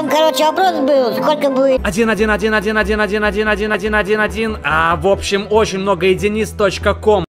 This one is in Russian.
там, короче, вопрос был, сколько будет? 1, 1, 1, 1, 1, 1, 1, 1, 1, 1, 1, 1. В общем, очень много единиц.ком.